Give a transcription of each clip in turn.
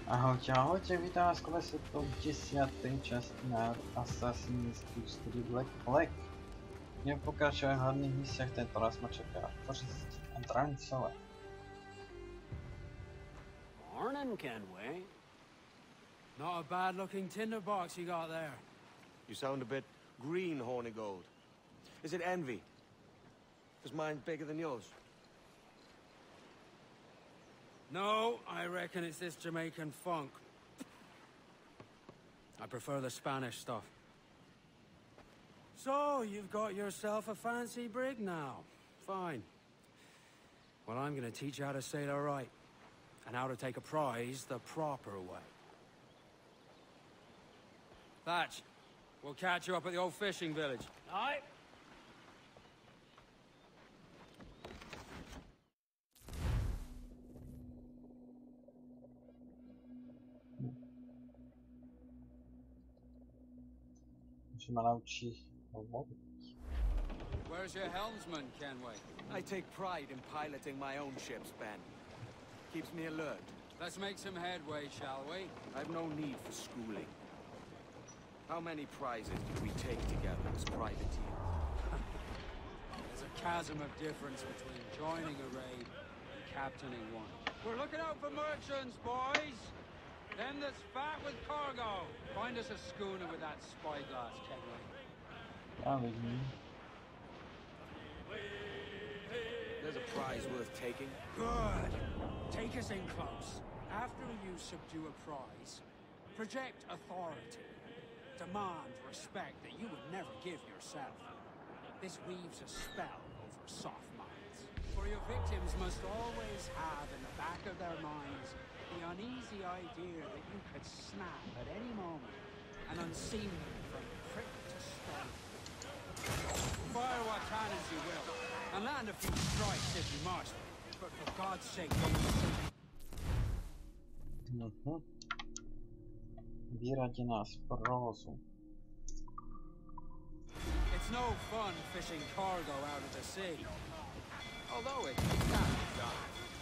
Ahojte, ahojte, vítam vás v 110. časti na Assassin's Creed 4 Black Flag. Budem pokračovať v hlavných misiách, tento raz ma čaká Forest a Drancové. Morning, Kenway. Not a bad looking tinderbox you got there. You sound a bit green, Hornigold. Is it envy? Is mine bigger than yours? No, I reckon it's this Jamaican funk. I prefer the Spanish stuff. So, you've got yourself a fancy brig now. Fine. Well, I'm gonna teach you how to sail her right. And how to take a prize the proper way. Thatch, we'll catch you up at the old fishing village. Aye? Where's your helmsman, Kenway? I take pride in piloting my own ships, Ben. Keeps me alert. Let's make some headway, shall we? I've no need for schooling. How many prizes did we take together as privateers? There's a chasm of difference between joining a raid and captaining one. We're looking out for merchants, boys! Them that's fat with cargo. Find us a schooner with that spyglass, Kenway. There's a prize worth taking. Good. Take us in close. After you subdue a prize, project authority. Demand respect that you would never give yourself. This weaves a spell over soft minds. For your victims must always have in the back of their minds the uneasy idea that you could snap at any moment and unseam them from prick to stone. Fire what cannons you will, and land a few strikes if you must, but for God's sake, don't listen. Vyradi nás z provozu. It's no fun fishing cargo out of the sea, although it can be done.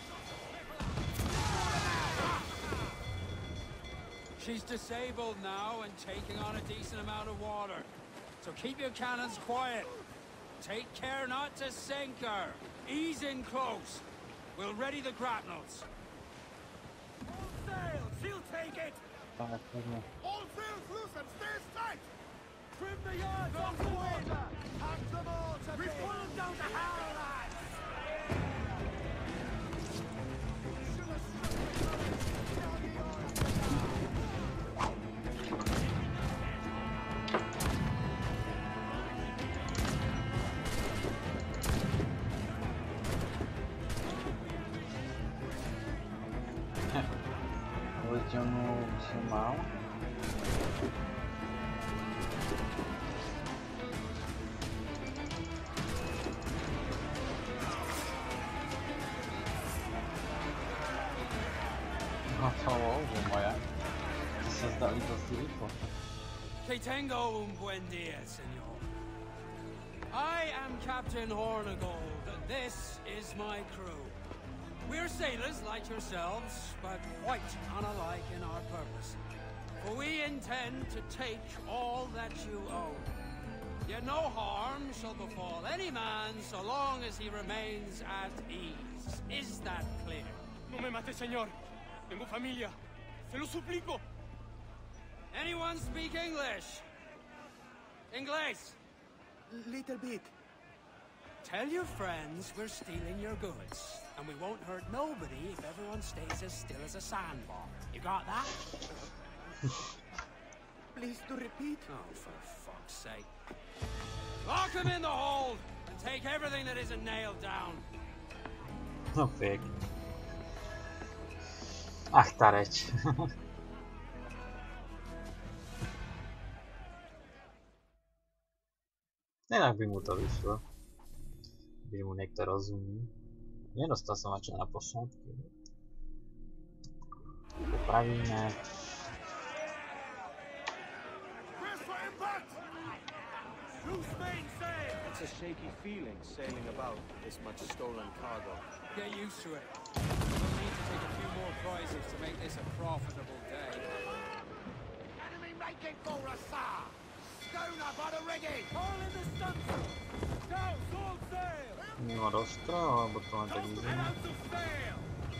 She's disabled now and taking on a decent amount of water. So keep your cannons quiet. Take care not to sink her. Ease in close. We'll ready the grapnels. All sails, she'll take it! All sails loose and stay tight! Trim the yards off the water! Have them all to We've put them down to hell, lads! Mal. Que tengo un buen día, señor. I am Captain Hornigold, and this is my crew. We're sailors like yourselves, but quite unalike in our purpose. For we intend to take all that you own. Yet no harm shall befall any man so long as he remains at ease. Is that clear? No me mate, señor. Tengo familia. Se lo suplico. Anyone speak English? Inglés? Little bit. Tell your friends we're stealing your goods. And we won't hurt nobody if everyone stays as still as a sandbar. You got that? Please to repeat. Oh, for fuck's sake. Lock them in the hold and take everything that isn't nailed down. No fake. Ach, tá reč. Inak by mu to vyšlo. By mu niekto rozumí. Nedostal som čo na posledky. Popravíme. It's a shaky feeling sailing about with this much stolen cargo. Get used to it. We'll need to take a few more prizes explosives to make this a profitable day. Enemy making for us, sir! Schooner by the rigging! All in the stunsail! Go, full sail! Mimo rozstrel, alebo to len tak vyzerá. Out of sail!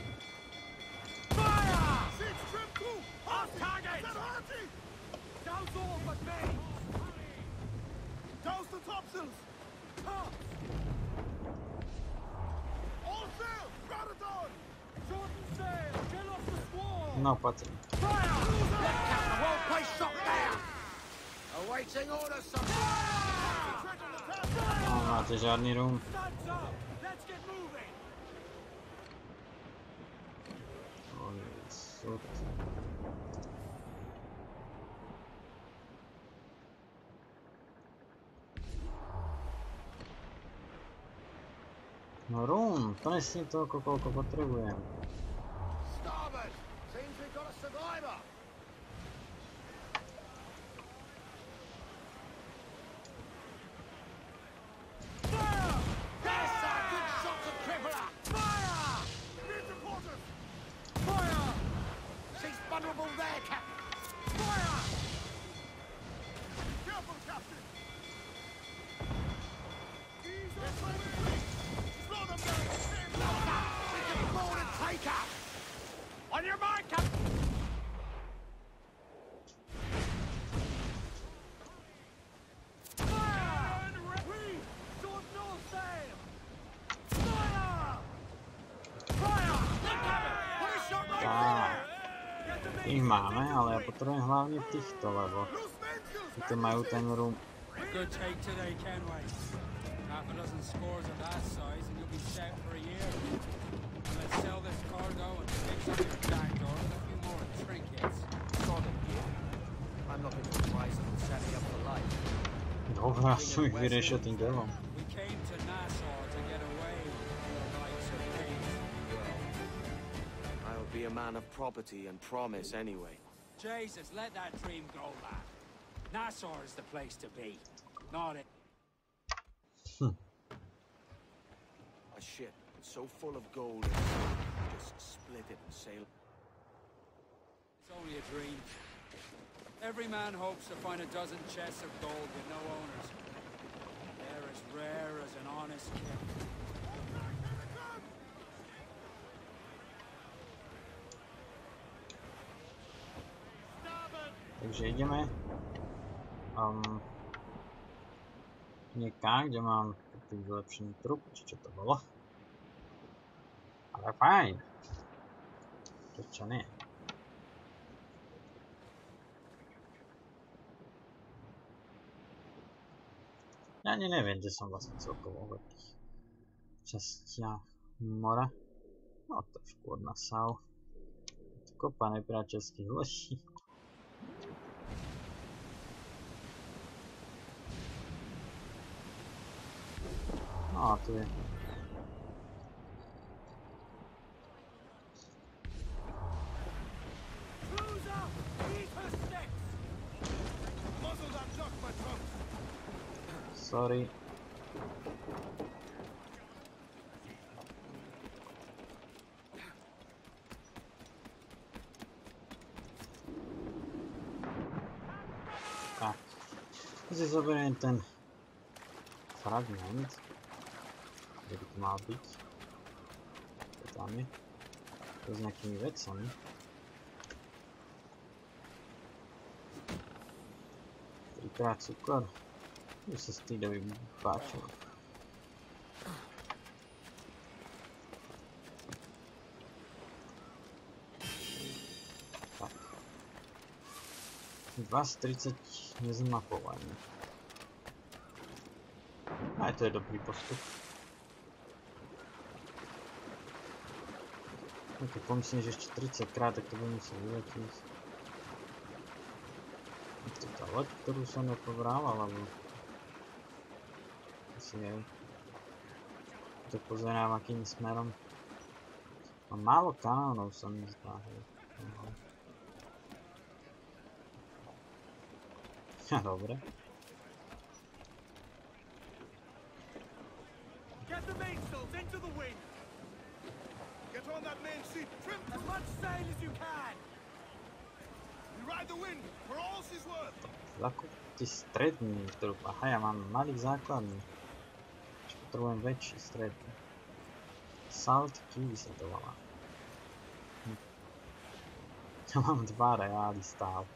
Fire! Six trim two! Off target! Douse all but me! Douse the topsails! Tops! All sail! Crowd it on! Shorten sail! Get off the squall! No, patrím. Fire! Left captain, well placed shot there! Awaiting orders, sir! No, máte žádný rum. Studs up! Let's get moving! Sud. No rum, presne toľko, koľko potrebujem. Starboard! Seems we've got a survivor! Fire! There's sir! Good shot to crippler! Fire! Near to quarters! Fire! She's vulnerable there, Captain! Fire! Careful, Captain! Ease up, slow them down! We can board and take her! On your mark, Captain! Fire! We short no sail! Fire! Fire! Look, Captain! Put a shot right Tá, there! ich máme, ale ja potrebujem hlavne týchto, lebo títo majú ten rum. Good take today, Kenway. Half a dozen scores of that size and you'll be set for a year. Let's sell this cargo and fix up your back door with a few more trinkets. Sort of, yeah. I'm not going to price them and set me up for life. Dobre, som ich vyriešil tým delom. We came to Nassau to get away from the likes of Hayes. I'll be a man of property and promise anyway. Jesus, let that dream go, lad. Nassau is the place to be. Not it. A ship so full of gold and silver, just split it and sail. It's only a dream. Every man hopes to find a dozen chests of gold with no owners. They're as rare as an honest kid. Takže ideme niekam, kde mám taký vylepšený trup, či čo to bolo. Ale fajn. Prečo nie? Ja ani neviem, kde som vlastne celkovo v takých častiach mora. No trošku od Nassau. Kopa nepriateľských lodí. No a tu je. Cruise up! Eat her sticks! Muzzle that duck, my trunks! Sorry. Tak. Si zoberiem ten fragment. Kde by to mal byť? To tam je. To s nejakými vecami. Trikrát cukor. Už sa Steedovi páčilo. Tak. 2 z 30 nezmapovaní. Aj to je dobrý postup. Keď pomyslím, že ešte 30 krát, tak to budem musieť vyletiť. Je to tá loď, ktorú som nepobral, alebo... Asi neviem. To pozerám akým smerom. Mám málo kanónov, sa mi zdá. Dobre. Get the mainsails into the wind! Get on that main sheet. Trim As much sail as you can! We ride the wind for all she's worth. Zakúpte stredný trup. Aha, ja mám malý základný. Potrebujem väčší stredný. Salt Key sa to volá. Ja mám 2 reály stále.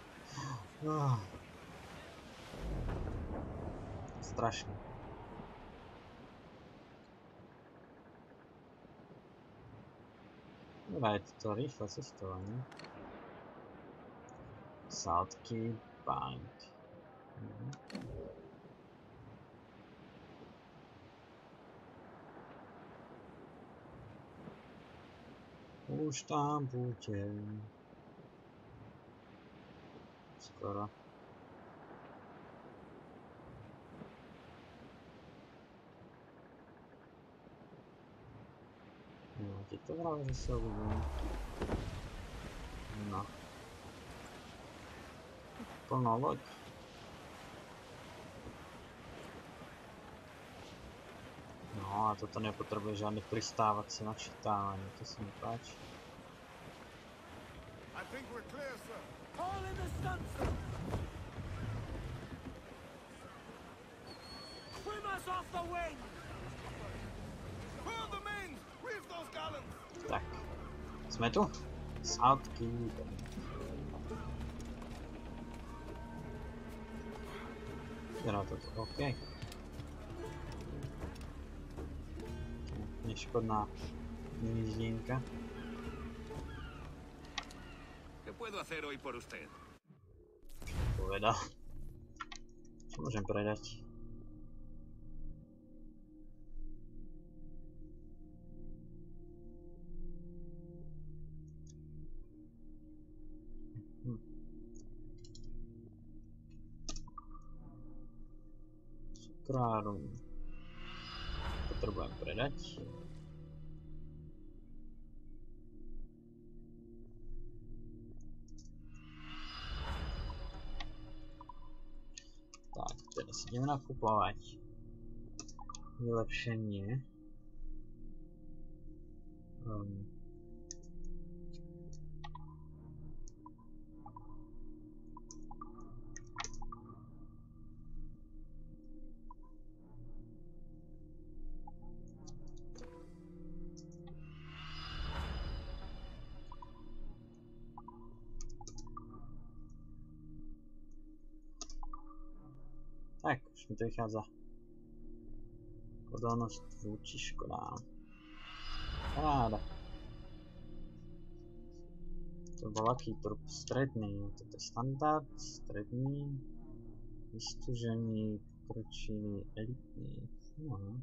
Strašne. Dobre, je to rýchle cestovanie. Salt Key Bank. Už tam budem. Skoro. Nemáte to vrát, že sa uvidím. No. Plná loď. No a toto nepotrebuje žiadne pristávacie načítávanie, to sa mi páči. I think we're clear, sir. Haul in the stunsail! Trim us off the wind! Furl the mains! Reef those gallants! Tak, sme tu? Salt Key. Vyzerá to tu, OK. Neškodná níždinka. ¿Qué puedo hacer hoy por usted? Povedal. Čo môžem predať? Cukrárum. Potrebujem predať. Tak, teraz ideme nakupovať vylepšenie. Tak, už mi to vychádza. Odolnosť vúči škodám. Paráda. To bol aký trup? Stredný. Toto je standard, stredný, vystúžený, pokročilý, elitný. No.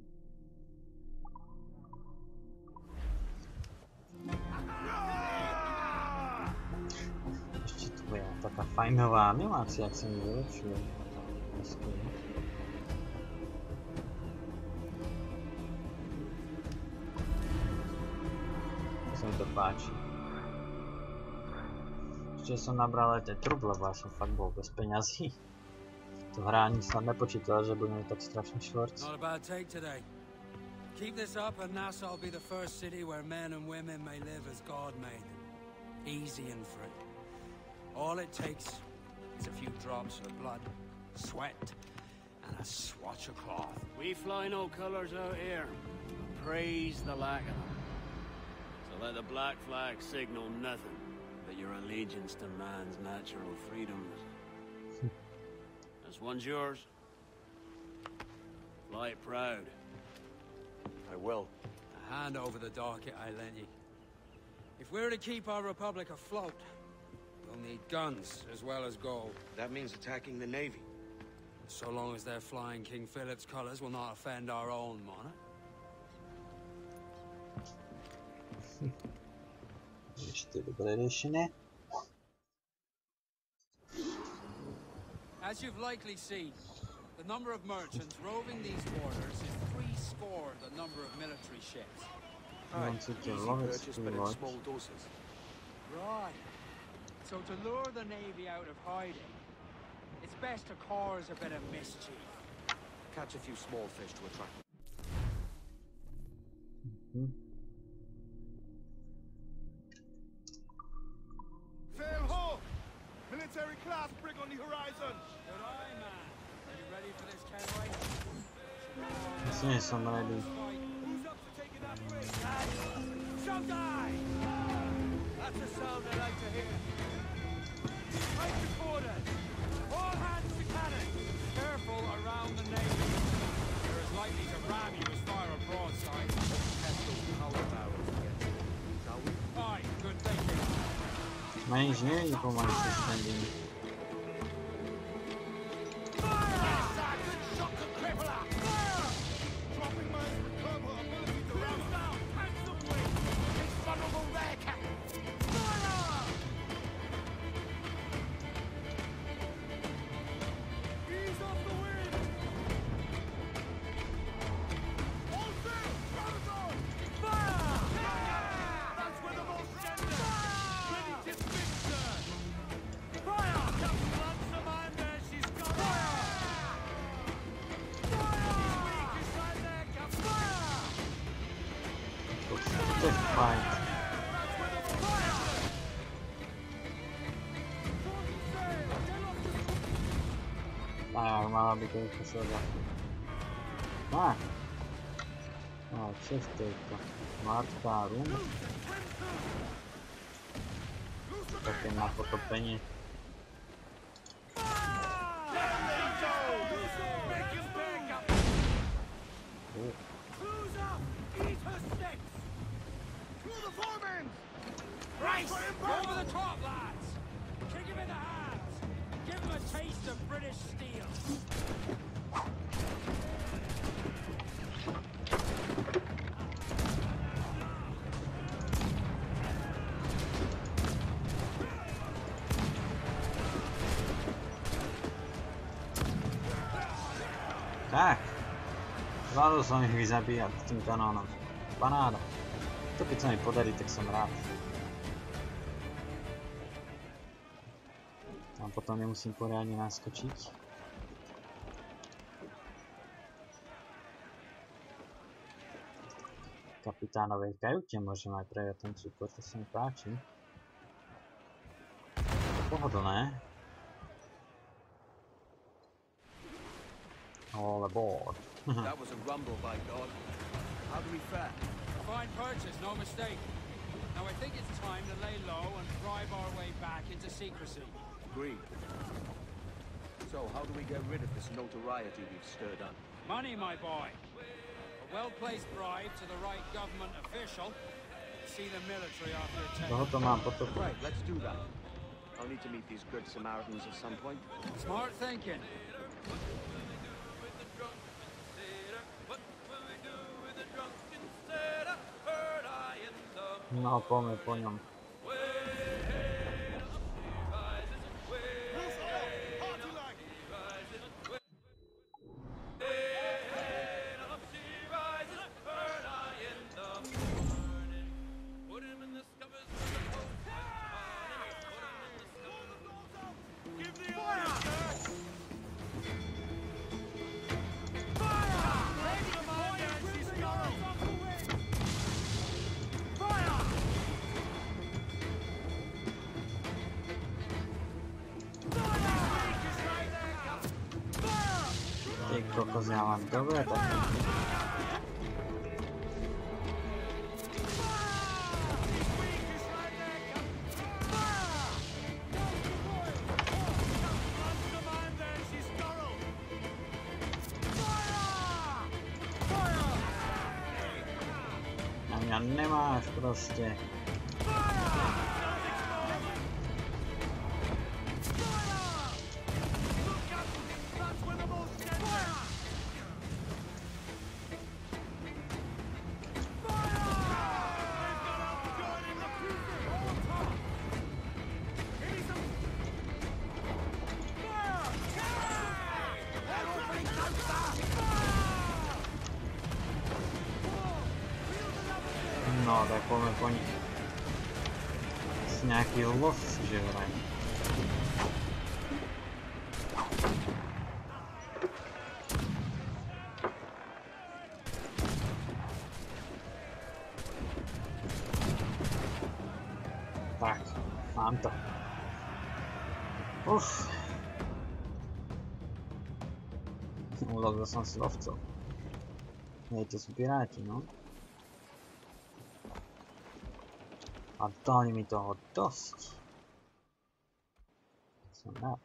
Ešte tu je taká fajnová animácia, ak sa mi vylepšuje. To sa mi to páči. Ešte som nabral aj ten trup, lebo ja som fakt bol bez peňazí. To hrání sa nepočítala, že budeme tak strašne švorc. Not a bad take today. Keep this up and Nassau will be the first city where men and women may live as God made them. Easy and free. All it takes is a few drops of blood, sweat, and a swatch of cloth. We fly no colours out here. Praise the lack of them. So let the black flag signal nothing but your allegiance to man's natural freedoms. This one's yours. Fly it proud. I will. A hand over the docket I lent you. If we're to keep our republic afloat, we'll need guns as well as gold. That means attacking the Navy. So long as they're flying King Philip's colours will not offend our own monarch. Ešte dobre riešené. As you've likely seen, the number of merchants roving these waters is 70 the number of military ships. Mám si to loveckú loď. Small doses. Right. So to lure the Navy out of hiding, it's best to cause a bit of mischief. Catch a few small fish to attract them. class brig on the horizon. Good eye, man. Are you ready for this, Kenway? Myslím, že jsem ready. Who's up to taking that brig? Showtime! That's a sound I like to hear. Right to quarters. All hands to cannon. Careful around the navy. They're as likely to ram you as fire a broadside. Test those power barrels again. Shall we? Aye, good thinking. Má inženýrní pomalu se standing. Yes, sir, good shot to cripple her. Fire! Dropping mines recover her ability to ram down. Handsomely. He's vulnerable there, Captain. Fire! Ease off the wind. All sail, Paradise! Fire! That's where the most gender. Ready to spin, sir. Fire! Captain Lancer man there, she's got fire! Fire! Weak is right there, Captain. Fire! To je fajn. That's where the most fire! Sail, get off the Ta armáda by to vykusila. Tak. No, čestejka. Márka rum. Také na potopení. Who's up? Eat her sticks! Through the foremen! Right! Over the top, lads! Kick him in the hands! Give him a taste of British steel! Tak. Zvládl jsem jich vyzabíjat tím kanónem. Paráda. To když se mi podarí, tak jsem rád. A potom nemusím pořádně naskočit. Kapitánovej kajutě můžeme aj prejať ten super, to se mi páči. Pohodlné. All aboard. That was a rumble, by God. How do we fare? Fine purchase, no mistake. Now I think it's time to lay low and drive our way back into secrecy. Agreed. So, how do we get rid of this notoriety we've stirred up? Money, my boy. A well-placed bribe to the right government official. See the military after a take. Tohoto mám potopu. Right, let's do that. I'll need to meet these good Samaritans at some point. Smart thinking. No, pojďme po něm. Party like! Give the order, sir! Fire! Ready to mine there, she's going! Fire! Ty kokos, já mám dobré taky. Na mě nemáš prostě. No, tak pojďme po nich. Asi nějaký lov, že vraj. Tak, mám to. Uf. Ulovil som si lovcov. Hej, to sú piráti, no. A dali mi toho dosť. Som rád.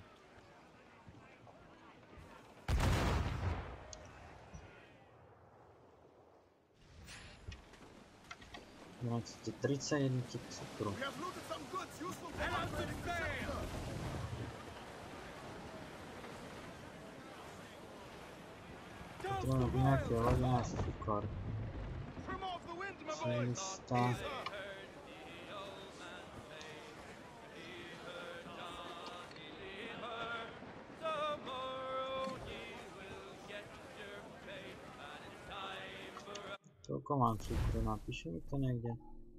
Máte 31 cukru. Potrebujem nejaký levná cukor. 400. Toľko mám cukru, napíše mi to niekde?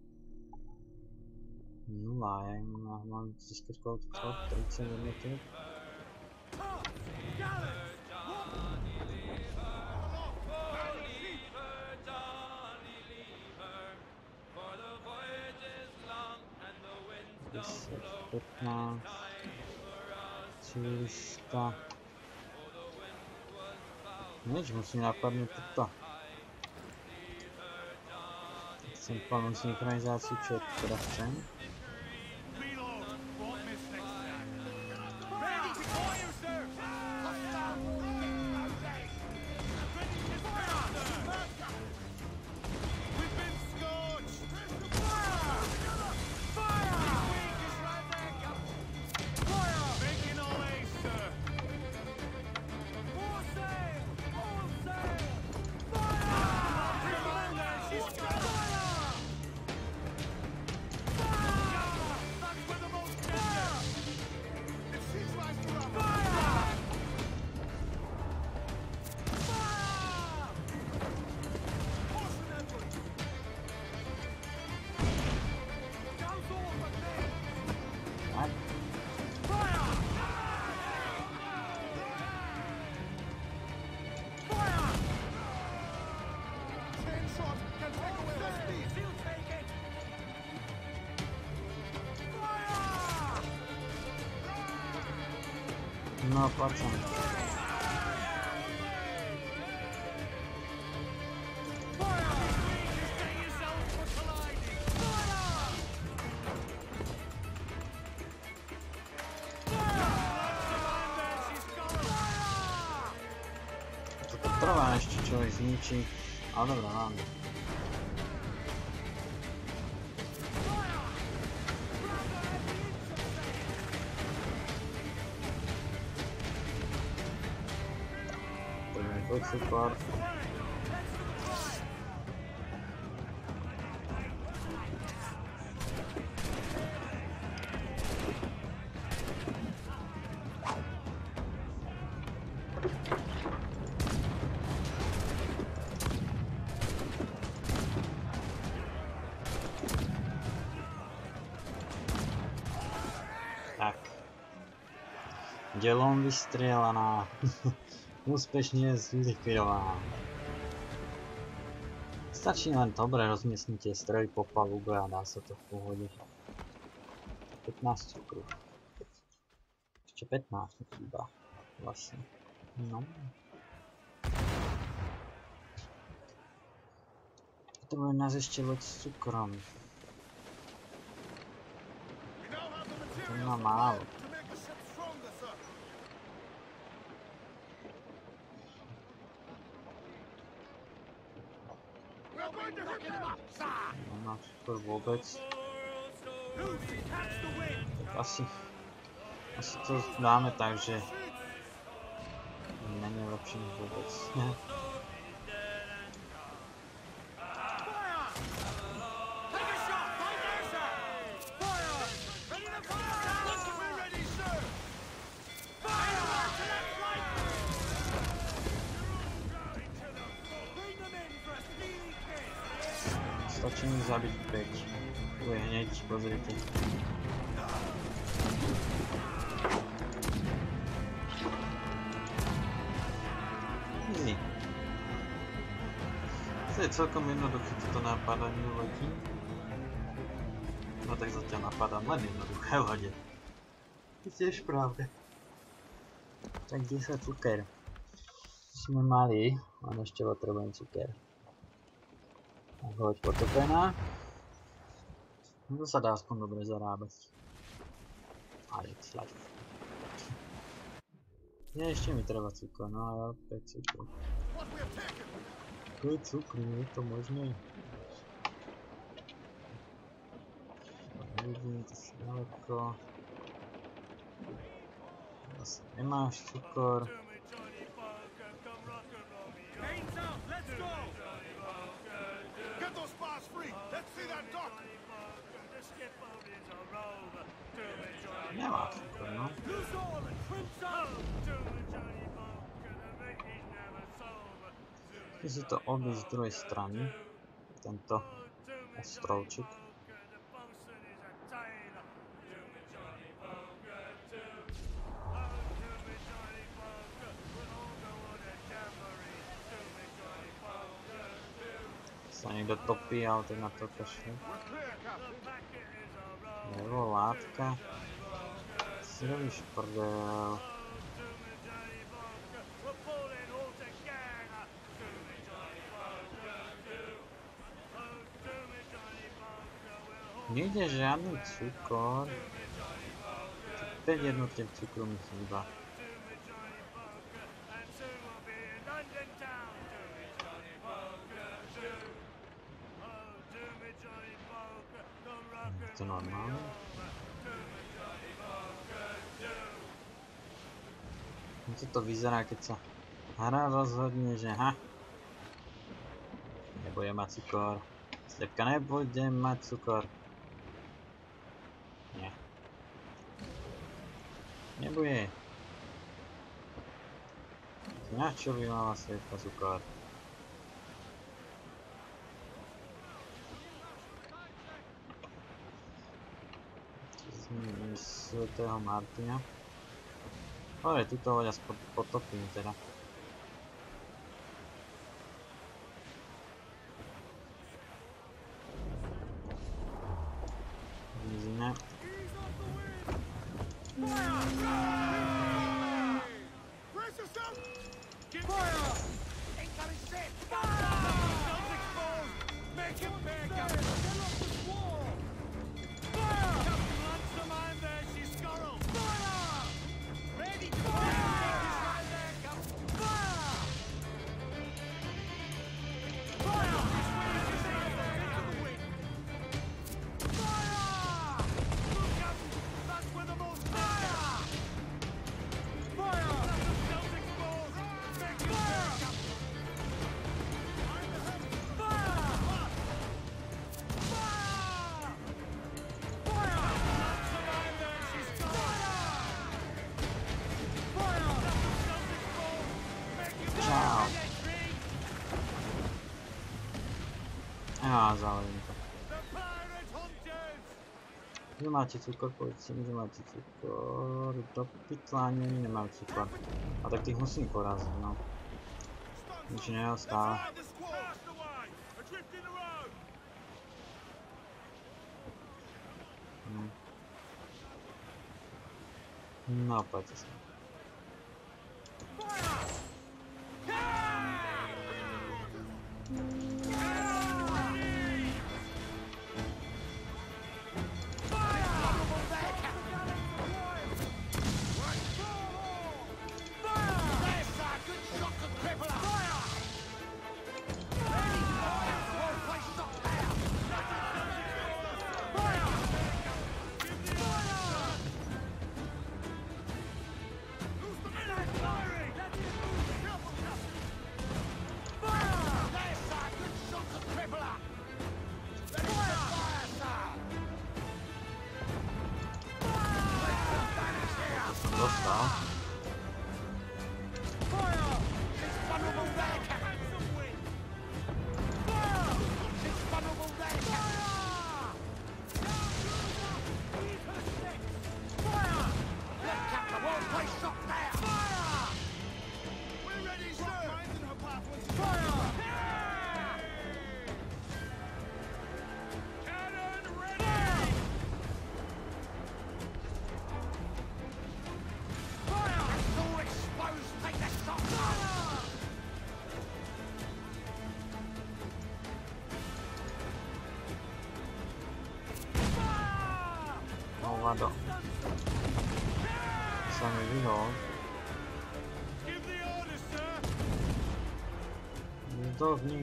0, ja mám získať koľko to chcel? 30 jednotiek? Desať, 15, 400. Nič, musím napadnúť toto. Chcem plnú synchronizáciu, čo teda chcem. No, patrzę. To trvá ešte človek zničí, ale dobra, máme. Super. Tak. Delom vystrielaná. Úspešne zlikvidovaná. Stačí len dobre rozmiestniť tie strely po palube a dá sa to v pohode. 15 cukru. Ešte 15 chýba. Vlastne. No. Potrebujem nás ešte loď s cukrom. To má málo. Nemám cukor vôbec. Tak asi to dáme tak, že není lepšie než vôbec. Stačí mi zabiť 5. Tu je hneď, pozrite. Easy. To je celkom jednoduché toto napádanie lodí. No tak zatiaľ napádam len jednoduché lode. Tiež pravda. Tak kde sa cuker? Sme mali, len ešte potrebujem cuker. Hoď potopená. No to sa dá aspoň dobre zarábať. Alex Life. Nie, ešte mi treba cukor, no ale opäť cukor. Opäť cukru, je to možné? Nevidím, to si ďaleko. Zase nemáš cukor. Nemá cukor, no. Keď si to obísť z druhej strany, tento ostrovček. Sa niekto topí, ale to na to kašle. Levo, látka. Si robíš prdel. Nejde žiadny cukor. 5 jednotiek cukru mi chýba. Je to normálne? Ako to vyzerá, keď sa hra rozhodne, že nebude mať cukor. Slepka nebude mať cukor. Nie. Nebude. Na čo by mala slepka cukor? Z svätého Martina. Ale tuto hoď aspoň potopím teda. Zmizíme. Záležím to. Že máte cukor, povedzte mi, že máte cukor. Do pytla, nemám cukor. A tak tých musím poraziť, no. Nič neostáva. No, poďte sa. hovado. Sa mi vyhol. Give the orders, sir. Zdovni.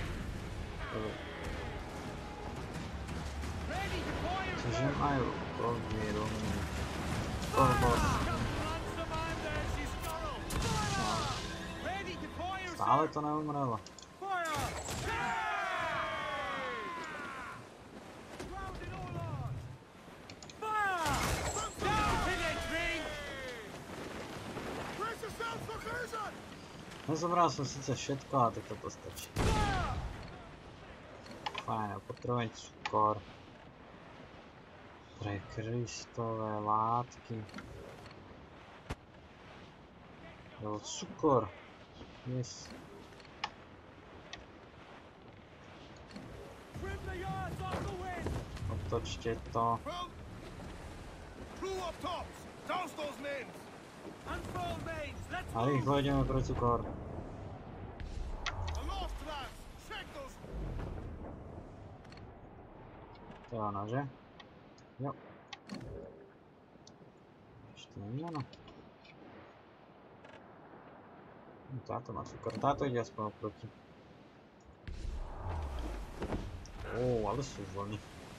Ready to fire, Čiže sir. majú podmieru. Korbos. Ransom, I'm there. She's scuttled. Ready to fire, sir. Stále to neumrelo. Fire! Grounded all on! Fire! Down, Pilgrim! Brace yourself for collision! Nezobral som síce všetko, ale tak toto stačí. Fajn, potrebujem cukor. Pre kristové látky. Jo, cukor. Yes. Trim the yards off the wind! Otočte to. Well, crew up tops! Douse those men! Unfold mains! Let's A rýchlo ideme pre cukor. Aloft, lads! Check those... To je ono, že? Jo. Ešte nie je ono. Táto má cukor. Táto ide aspoň oproti. Ale sú vlny.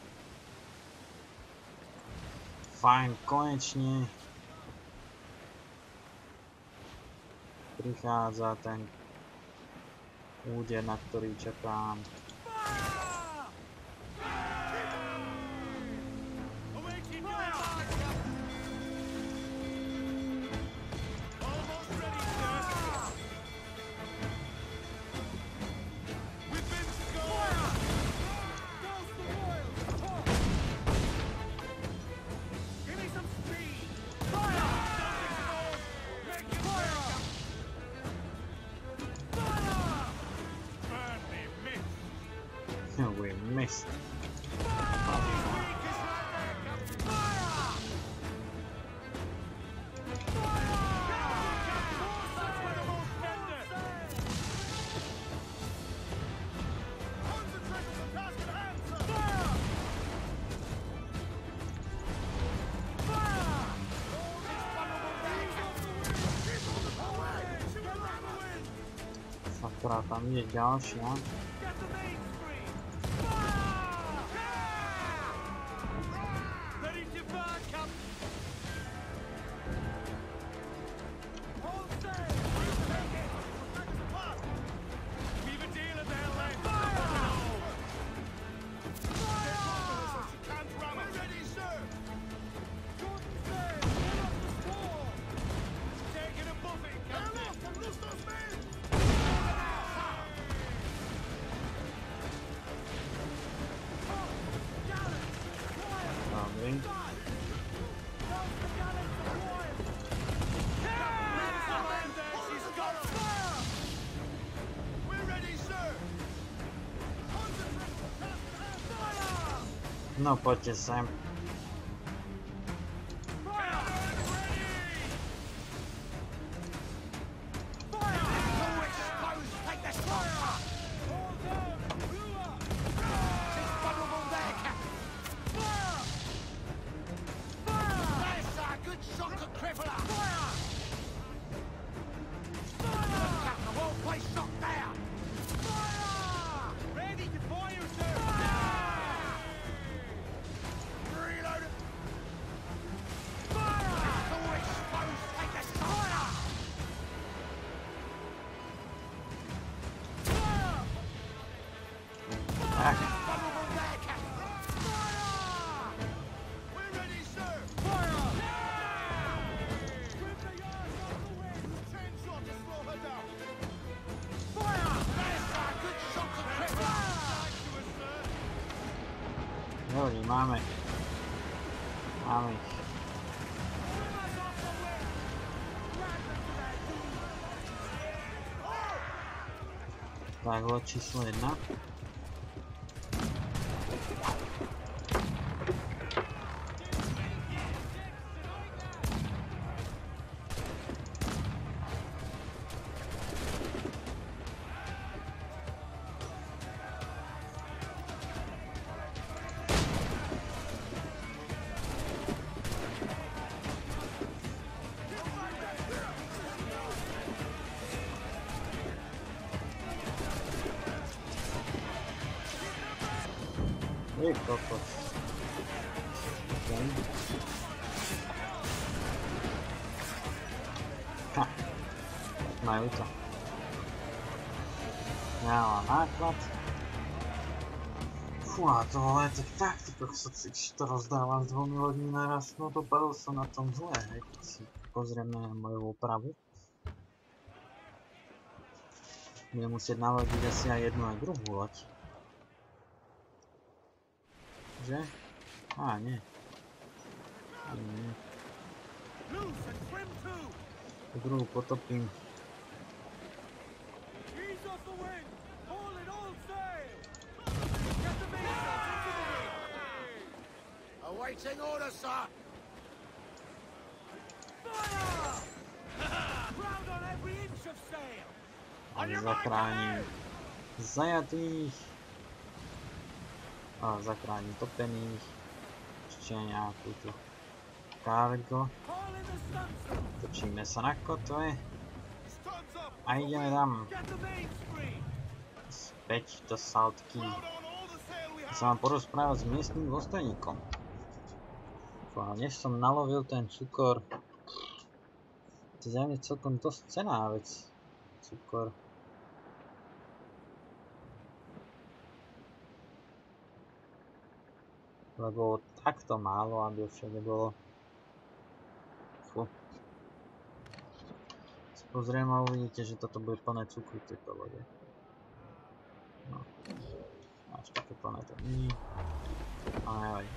Fajn, konečne. Prichádza ten úder, na ktorý čakám. We missed. Akurát tam je ďalšia. No poďte sem. Dobrý, máme ich. Tak, loď číslo 1. Ty kokos. Okay. Ha. Majú to. Ja mám náklad. Fú, a to ale takto to rozdávam s 2 loďmi naraz. No to padol som na tom zle, hej. Keď si pozrieme na moju opravu. Budem musieť nalodiť asi aj jednu aj druhú loď. Že? Á, nie. Nie. Tu druhú potopím. Awaiting order, sir. Fire! Ground on every inch of sail. Zachránim zajatých. A zachránim topených. Ešte nejakú tu cargo. Točíme sa na kotve. A ideme tam. Späť do Salt Key. Sa mám porozprávať s miestnym dôstojníkom. Než som nalovil ten cukor. To je zjavne celkom dosť cenná vec. Cukor. Lebo takto málo, aby všade bolo. Fú. Pozriem a uvidíte, že toto bude plné cukru v tejto lode. No. Až také plné to nie. Ale aj.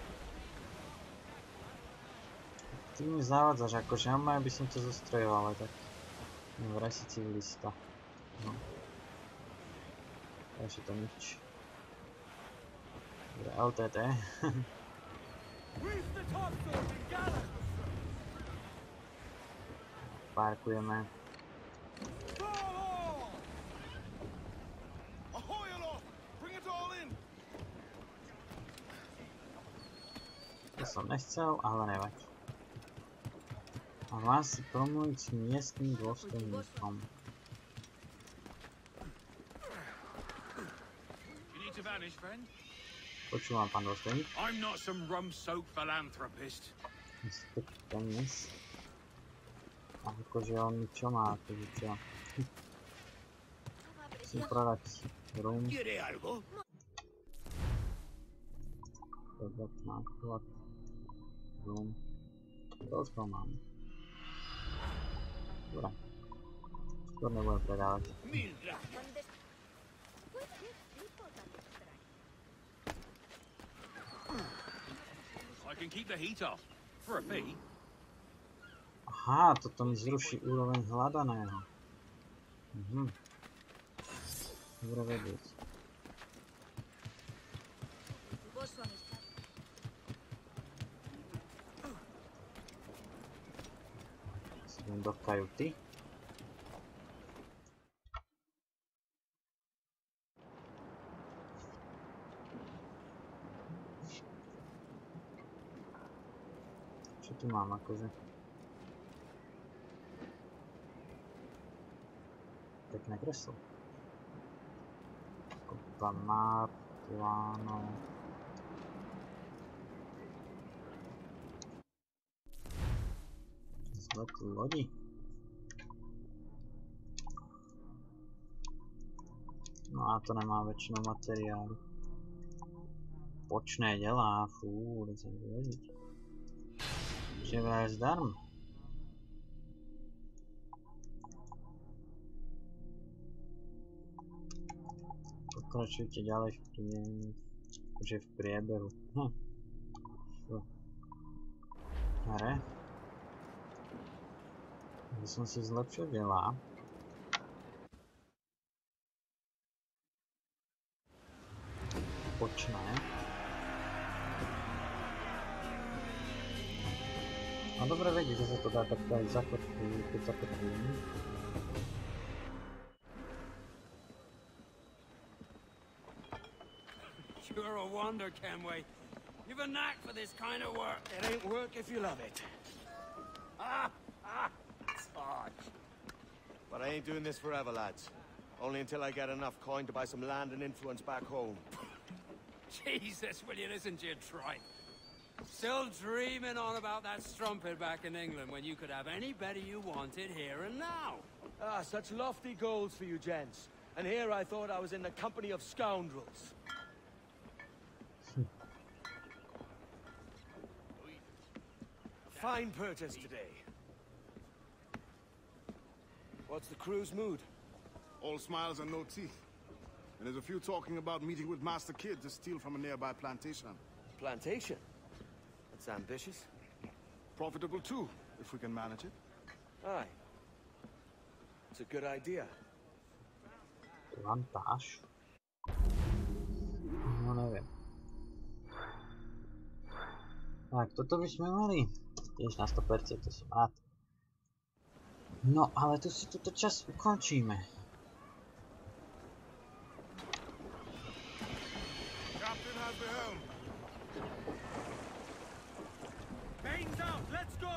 Ty mi zavádzaš, akože ja by som to zostrojoval, ale tak. Vraj si civilista. No. Takže to nič. Dobre, LTT. Parkujeme. To som nechcel, ale nevadí. A mám si promluviť s miestnym dôstojníkom. Počúvam, pán dôstojník. I'm not some rum-soaked philanthropist. Peniaz. A akože on mi čo má, akože čo? Musím prodať rum. Prodať náklad. Rum. Toľko mám. Dobre. Skôr nebudem predávať. I can keep the heat off for a fee. Aha, toto mi zruší úroveň hľadaného. Dobre vedieť. Idem do kajuty. Čo tu mám akože? Pekné kreslo. Kopa map, plánov. Zlet lodi. No a to nemá väčšinu materiálu. Počné delá, fú, kde sa vyvodiť. Že vraj zdarm. Pokračujte ďalej v priebehu. Hre. Ja som si zlepšil delá. Počné. No dobre vedieť, že sa to dá takto aj zakotviť, keď zakotvím. You're a wonder, Kenway. You've a knack for this kind of work. It ain't work if you love it. Sarge. But I ain't doing this forever, lads. Only until I get enough coin to buy some land and influence back home. Jesus, will you listen to your tripe? Still dreaming on about that strumpet back in England when you could have any Betty you wanted here and now. Ah, such lofty goals for you gents. And here I thought I was in the company of scoundrels. Fine purchase today. What's the crew's mood? All smiles and no teeth. And there's a few talking about meeting with Master Kid to steal from a nearby plantation. Plantation? That's ambitious. Profitable too, if we can manage it. Aye. It's a good idea. Plantáž? No neviem. Tak, toto by sme mali. Tiež na 100%, to som rád. No, ale tu si túto časť ukončíme. Captain has the helm. Mains out, let's go!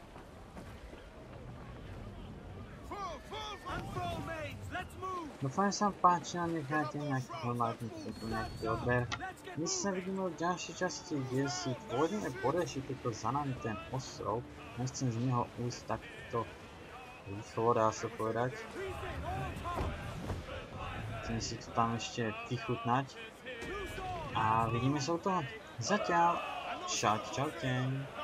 Full! Unfurl mains, let's move! Dúfam, sa vám páči a nechajte nejaký formátny nejaký odber. My sa vidíme v ďalšej časti, kde si pôjdeme poriešiť toto za nami ten ostrov. Nechcem z neho ujsť takto rýchlo, dá sa povedať. Chcem si to tam ešte vychutnať. A vidíme sa u toho. Zatiaľ. Čaute.